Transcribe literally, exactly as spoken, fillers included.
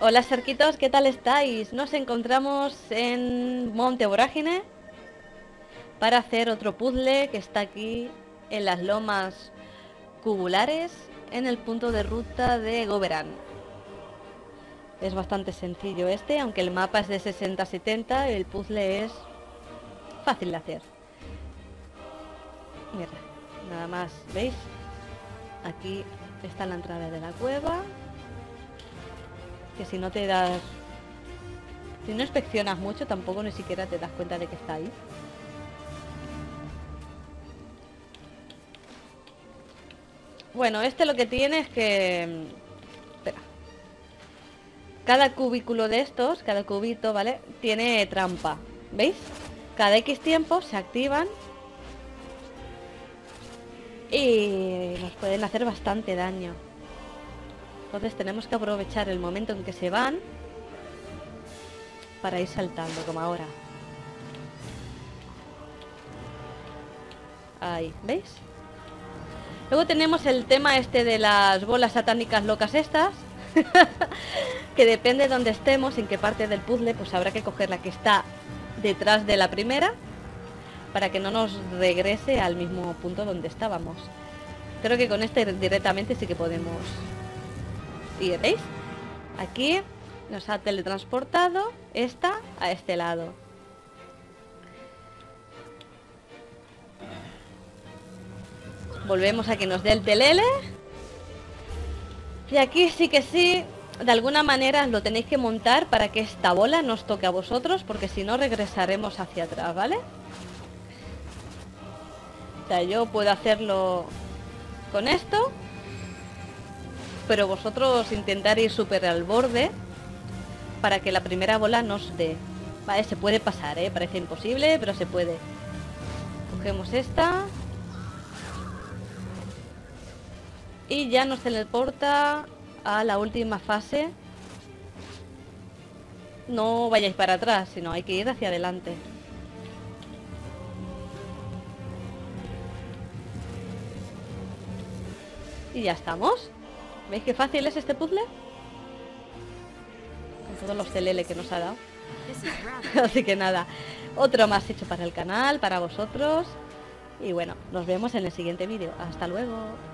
Hola cerquitos, ¿qué tal estáis? Nos encontramos en Monte Vorágine para hacer otro puzzle que está aquí en las lomas cubulares en el punto de ruta de Goberan. Es bastante sencillo este, aunque el mapa es de sesenta a setenta, el puzzle es fácil de hacer. Mira, nada más, ¿veis? Aquí está la entrada de la cueva, que si no te das... Si no inspeccionas mucho, tampoco ni siquiera te das cuenta de que está ahí. Bueno, este lo que tiene es que... Espera. Cada cubículo de estos, cada cubito, ¿vale? Tiene trampa, ¿veis? Cada X tiempo se activan y nos pueden hacer bastante daño. Entonces tenemos que aprovechar el momento en que se van para ir saltando, como ahora. Ahí, ¿veis? Luego tenemos el tema este de las bolas satánicas locas estas. Que depende de donde estemos, en qué parte del puzzle, pues habrá que coger la que está detrás de la primera para que no nos regrese al mismo punto donde estábamos. Creo que con este directamente sí que podemos ir, ¿veis? Aquí nos ha teletransportado esta a este lado. Volvemos a que nos dé el telele. Y aquí sí que sí, de alguna manera lo tenéis que montar para que esta bola no os toque a vosotros, porque si no regresaremos hacia atrás, ¿vale? O sea, yo puedo hacerlo con esto, pero vosotros intentar ir súper al borde para que la primera bola nos dé. Vale, se puede pasar, ¿eh? Parece imposible, pero se puede. Cogemos esta y ya nos teleporta a la última fase. No vayáis para atrás, sino hay que ir hacia adelante. Y ya estamos. ¿Veis qué fácil es este puzzle? Con todos los telele que nos ha dado. Así que nada, otro más hecho para el canal, para vosotros. Y bueno, nos vemos en el siguiente vídeo. Hasta luego.